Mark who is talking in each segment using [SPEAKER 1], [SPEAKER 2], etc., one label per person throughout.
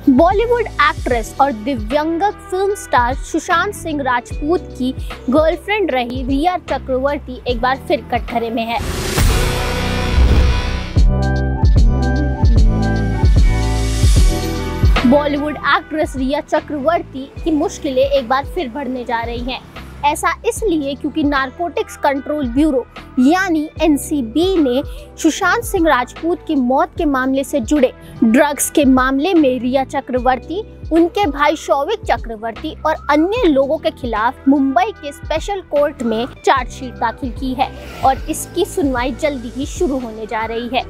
[SPEAKER 1] Bollywood actress और दिव्यांगत film star Sushant Singh Rajput की गर्लफ्रेंड रही रिया चक्रवर्ती एक बार फिर कटघरे में है। बॉलीवुड एक्ट्रेस रिया चक्रवर्ती की मुश्किलें एक बार फिर बढ़ने जा रही हैं। ऐसा इसलिए क्योंकि नारकोटिक्स कंट्रोल ब्यूरो यानी एनसीबी ने सुशांत सिंह राजपूत की मौत के मामले से जुड़े ड्रग्स के मामले में रिया चक्रवर्ती, उनके भाई शौविक चक्रवर्ती और अन्य लोगों के खिलाफ मुंबई के स्पेशल कोर्ट में चार्जशीट दाखिल की है और इसकी सुनवाई जल्दी ही शुरू होने जा रही है।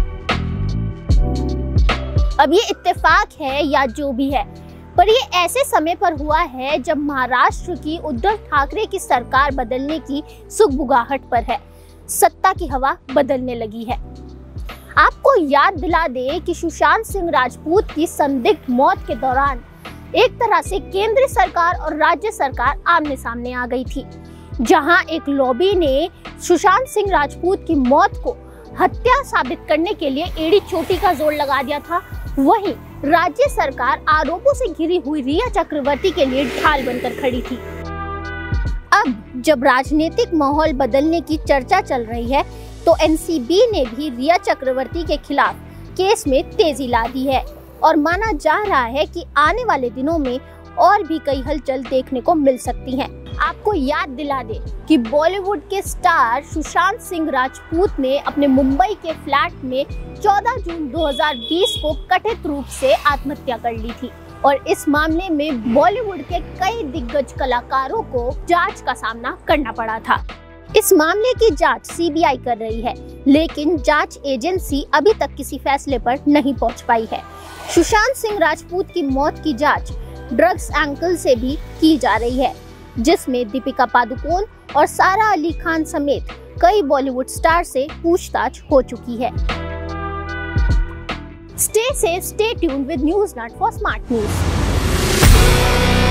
[SPEAKER 1] अब ये इत्तेफाक है या जो भी है, पर ये ऐसे समय पर हुआ है जब महाराष्ट्र की उद्धव ठाकरे की सरकार बदलने की सुगबुगाहट पर है, सत्ता की हवा बदलने लगी है। आपको याद दिला दे कि सुशांत सिंह राजपूत की संदिग्ध मौत के दौरान एक तरह से केंद्र सरकार और राज्य सरकार आमने सामने आ गई थी। जहां एक लॉबी ने सुशांत सिंह राजपूत की मौत को हत्या साबित करने के लिए एड़ी चोटी का जोर लगा दिया था, वहीं राज्य सरकार आरोपों से घिरी हुई रिया चक्रवर्ती के लिए ढाल बनकर खड़ी थी। अब जब राजनीतिक माहौल बदलने की चर्चा चल रही है, तो एनसीबी ने भी रिया चक्रवर्ती के खिलाफ केस में तेजी ला दी है और माना जा रहा है कि आने वाले दिनों में और भी कई हलचल देखने को मिल सकती हैं। आपको याद दिला दे कि बॉलीवुड के स्टार सुशांत सिंह राजपूत ने अपने मुंबई के फ्लैट में 14 जून 2020 को कथित रूप से आत्महत्या कर ली थी और इस मामले में बॉलीवुड के कई दिग्गज कलाकारों को जांच का सामना करना पड़ा था। इस मामले की जांच सीबीआई कर रही है, लेकिन जांच एजेंसी अभी तक किसी फैसले पर नहीं पहुंच पाई है। सुशांत सिंह राजपूत की मौत की जांच ड्रग्स एंगल से भी की जा रही है, जिसमें दीपिका पादुकोण और सारा अली खान समेत कई बॉलीवुड स्टार से पूछताछ हो चुकी है। Stay safe, stay tuned with NewsNut for smart news.